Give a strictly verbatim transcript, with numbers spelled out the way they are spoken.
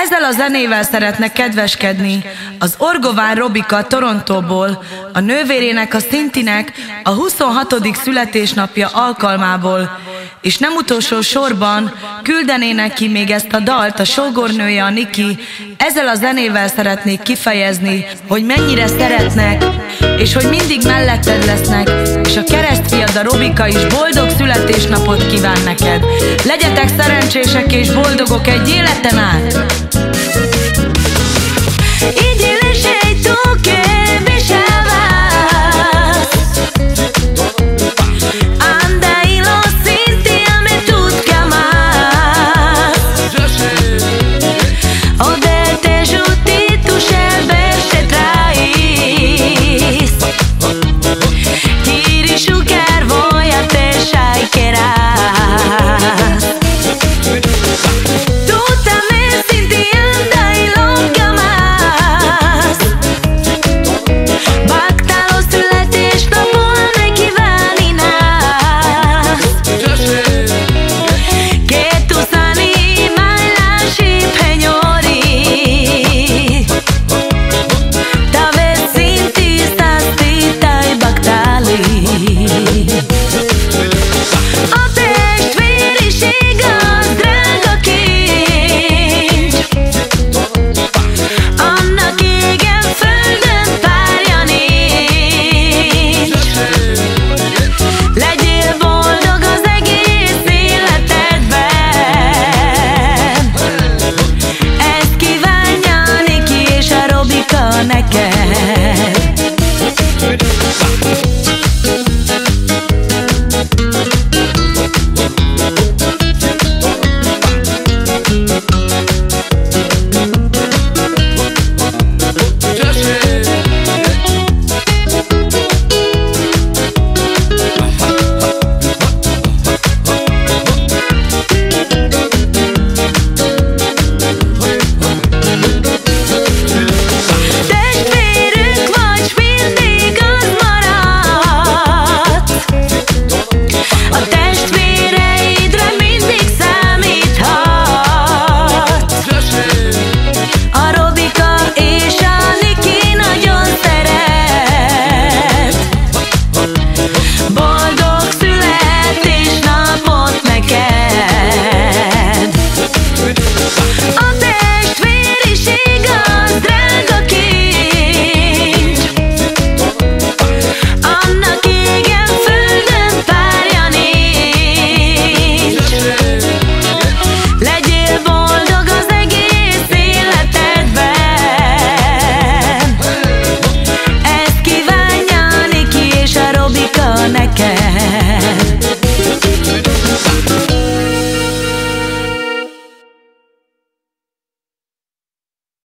Ezzel a zenével szeretne kedveskedni az Orgován Robika Torontóból, a nővérének, a Cintinek a huszonhatodik születésnapja alkalmából, és nem utolsó sorban küldenének ki még ezt a dalt a sógornője, a Niki. Ezzel a zenével szeretnék kifejezni, hogy mennyire szeretnek, és hogy mindig melletted lesznek, és a keresztfiad, a Robika is boldog születésnapot kíván neked. Legyetek szerencsések és boldogok egy életen át!